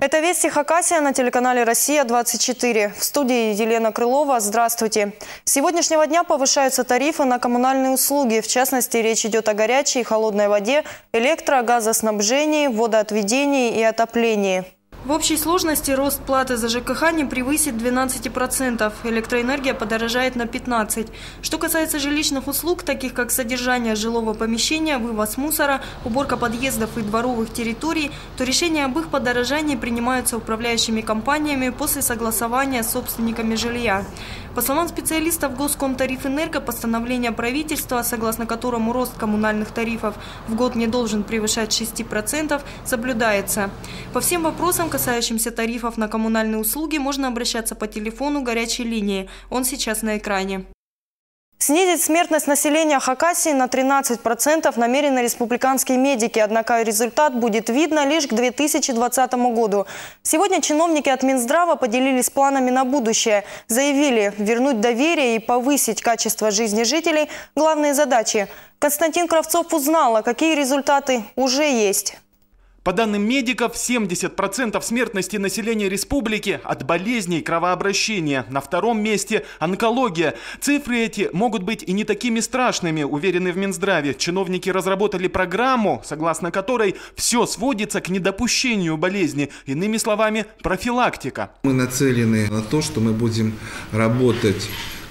Это «Вести Хакасия» на телеканале «Россия-24». В студии Елена Крылова. Здравствуйте. С сегодняшнего дня повышаются тарифы на коммунальные услуги. В частности, речь идет о горячей и холодной воде, газоснабжении, водоотведении и отоплении. В общей сложности рост платы за ЖКХ не превысит 12%. Электроэнергия подорожает на 15%. Что касается жилищных услуг, таких как содержание жилого помещения, вывоз мусора, уборка подъездов и дворовых территорий, то решения об их подорожании принимаются управляющими компаниями после согласования с собственниками жилья. По словам специалистов Госкомтарифэнерго, постановление правительства, согласно которому рост коммунальных тарифов в год не должен превышать 6%, соблюдается. По всем вопросам, касающимся тарифов на коммунальные услуги, можно обращаться по телефону горячей линии. Он сейчас на экране. Снизить смертность населения Хакасии на 13% намерены республиканские медики, однако результат будет видно лишь к 2020 году. Сегодня чиновники от Минздрава поделились планами на будущее. Заявили, вернуть доверие и повысить качество жизни жителей – главные задачи. Константин Кравцов узнал, какие результаты уже есть. По данным медиков, 70% смертности населения республики от болезней кровообращения. На втором месте – онкология. Цифры эти могут быть и не такими страшными, уверены в Минздраве. Чиновники разработали программу, согласно которой все сводится к недопущению болезни. Иными словами, профилактика. Мы нацелены на то, что мы будем работать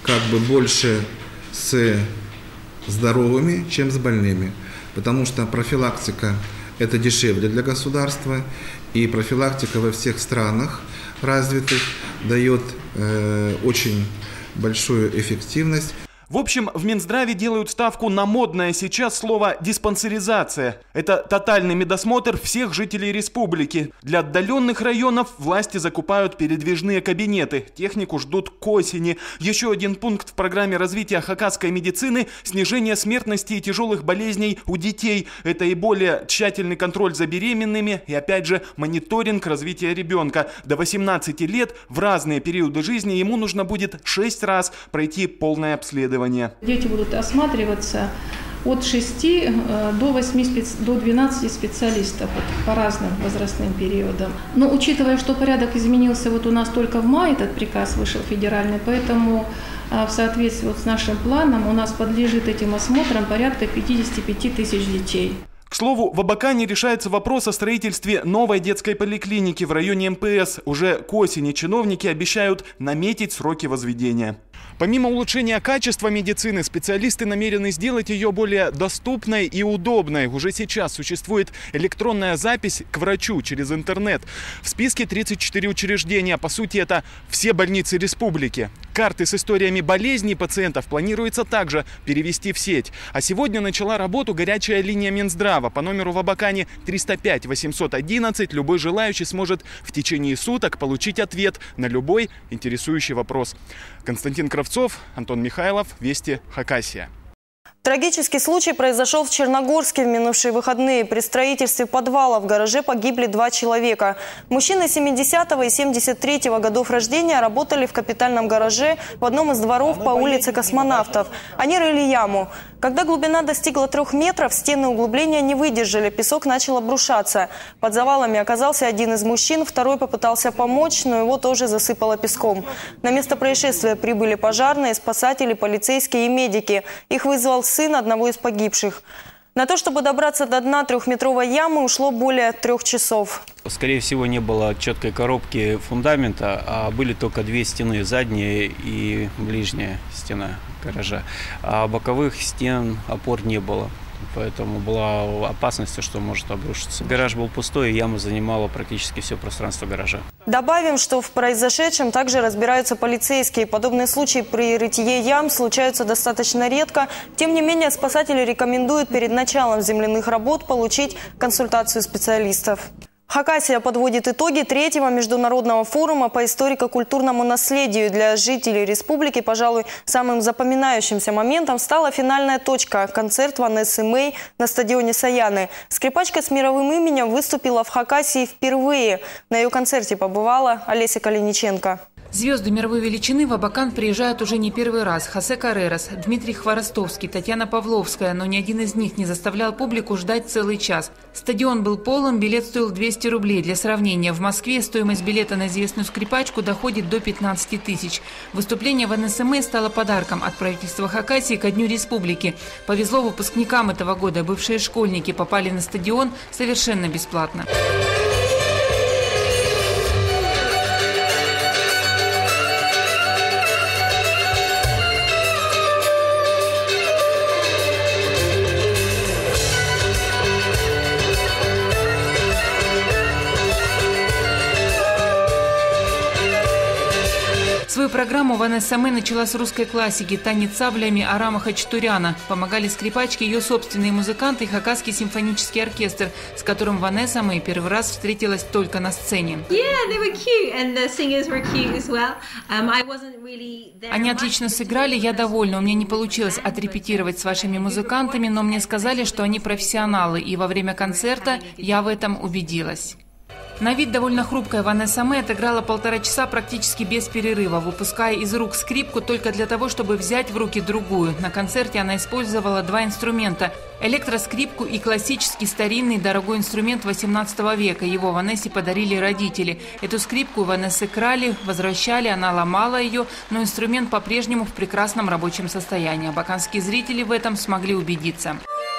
больше с здоровыми, чем с больными. Потому что профилактика – это дешевле для государства, и профилактика во всех странах развитых дает очень большую эффективность. В общем, в Минздраве делают ставку на модное сейчас слово «диспансеризация». Это тотальный медосмотр всех жителей республики. Для отдаленных районов власти закупают передвижные кабинеты. Технику ждут к осени. Еще один пункт в программе развития хакасской медицины – снижение смертности и тяжелых болезней у детей. Это и более тщательный контроль за беременными, и опять же мониторинг развития ребенка. До 18 лет в разные периоды жизни ему нужно будет 6 раз пройти полное обследование. Дети будут осматриваться от 6 до 12 специалистов по разным возрастным периодам. Но учитывая, что порядок изменился у нас только в мае, этот приказ вышел федеральный, поэтому в соответствии с нашим планом у нас подлежит этим осмотрам порядка 55 тысяч детей. К слову, в Абакане решается вопрос о строительстве новой детской поликлиники в районе МПС. Уже к осени чиновники обещают наметить сроки возведения. Помимо улучшения качества медицины, специалисты намерены сделать ее более доступной и удобной. Уже сейчас существует электронная запись к врачу через интернет. В списке 34 учреждения. По сути, это все больницы республики. Карты с историями болезней пациентов планируется также перевести в сеть. А сегодня начала работу горячая линия Минздрава. По номеру в Абакане 305 811 любой желающий сможет в течение суток получить ответ на любой интересующий вопрос. Константин Кравцов, Антон Михайлов, Вести Хакасия. Трагический случай произошел в Черногорске в минувшие выходные. При строительстве подвала в гараже погибли 2 человека. Мужчины 70-го и 73-го годов рождения работали в капитальном гараже в одном из дворов по улице Космонавтов. Они рыли яму. Когда глубина достигла 3 метров, стены углубления не выдержали, песок начал обрушаться. Под завалами оказался один из мужчин, второй попытался помочь, но его тоже засыпало песком. На место происшествия прибыли пожарные, спасатели, полицейские и медики. Их вызвал сын одного из погибших. На то, чтобы добраться до дна 3-метровой ямы, ушло более 3 часов. Скорее всего, не было четкой коробки фундамента, а были только 2 стены, задняя и ближняя стена гаража. А боковых стен, опор не было. Поэтому была опасность, что может обрушиться. Гараж был пустой, и яма занимала практически все пространство гаража. Добавим, что в произошедшем также разбираются полицейские. Подобные случаи при рытье ям случаются достаточно редко. Тем не менее, спасатели рекомендуют перед началом земляных работ получить консультацию специалистов. Хакасия подводит итоги 3-го международного форума по историко-культурному наследию. Для жителей республики, пожалуй, самым запоминающимся моментом стала финальная точка – концерт Ванессы Мэй на стадионе Саяны. Скрипачка с мировым именем выступила в Хакасии впервые. На ее концерте побывала Олеся Калиниченко. Звезды мировой величины в Абакан приезжают уже не первый раз. Хосе Каррерас, Дмитрий Хворостовский, Татьяна Павловская, но ни один из них не заставлял публику ждать целый час. Стадион был полон, билет стоил 200 рублей. Для сравнения, в Москве стоимость билета на известную скрипачку доходит до 15 тысяч. Выступление в НСМ стало подарком от правительства Хакасии ко Дню Республики. Повезло выпускникам этого года. Бывшие школьники попали на стадион совершенно бесплатно. Свою программу в НСМ начала с русской классики «Танец саблями» Арама Хачатуряна. Помогали скрипачке ее собственные музыканты и Хакасский симфонический оркестр, с которым Ванесса Мэй первый раз встретилась только на сцене. Они отлично сыграли, я довольна. У меня не получилось отрепетировать с вашими музыкантами, но мне сказали, что они профессионалы, и во время концерта я в этом убедилась. На вид довольно хрупкая Ванесса Мэй отыграла 1,5 часа практически без перерыва, выпуская из рук скрипку только для того, чтобы взять в руки другую. На концерте она использовала 2 инструмента – электроскрипку и классический старинный дорогой инструмент 18 века. Его Ванессе подарили родители. Эту скрипку Ванессы крали, возвращали, она ломала ее, но инструмент по-прежнему в прекрасном рабочем состоянии. Абаканские зрители в этом смогли убедиться.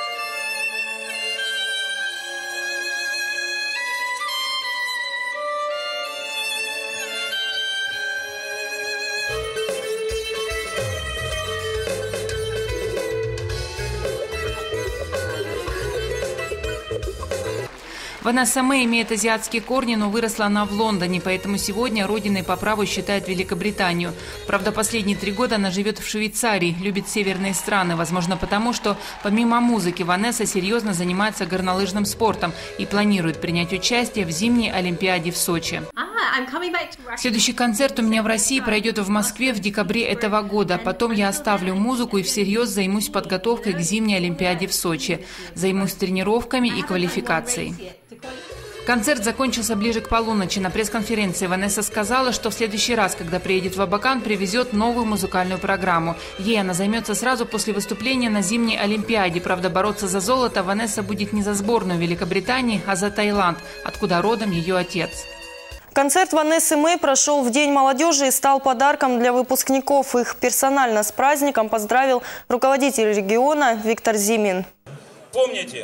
Ванесса Мэй имеет азиатские корни, но выросла она в Лондоне, поэтому сегодня родиной по праву считает Великобританию. Правда, последние 3 года она живет в Швейцарии, любит северные страны, возможно потому, что помимо музыки Ванесса серьезно занимается горнолыжным спортом и планирует принять участие в зимней Олимпиаде в Сочи. Следующий концерт у меня в России пройдет в Москве в декабре этого года. Потом я оставлю музыку и всерьез займусь подготовкой к зимней Олимпиаде в Сочи. Займусь тренировками и квалификацией. Концерт закончился ближе к полуночи. На пресс-конференции Ванесса сказала, что в следующий раз, когда приедет в Абакан, привезет новую музыкальную программу. Ей она займется сразу после выступления на зимней Олимпиаде. Правда, бороться за золото Ванесса будет не за сборную Великобритании, а за Таиланд, откуда родом ее отец. Концерт Ванессы Мэй прошел в День молодежи и стал подарком для выпускников. Их персонально с праздником поздравил руководитель региона Виктор Зимин. Помните,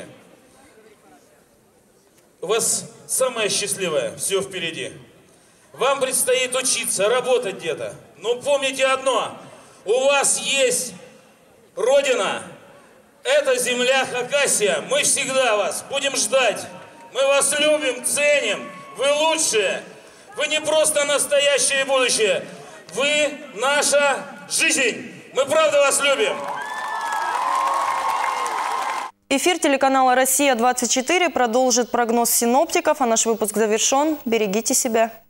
у вас самое счастливое все впереди. Вам предстоит учиться, работать где-то. Но помните одно, у вас есть Родина. Это земля Хакасия. Мы всегда вас будем ждать. Мы вас любим, ценим. Вы лучшие. Вы не просто настоящее и будущее. Вы наша жизнь. Мы правда вас любим. Эфир телеканала «Россия-24» продолжит прогноз синоптиков, а наш выпуск завершен. Берегите себя.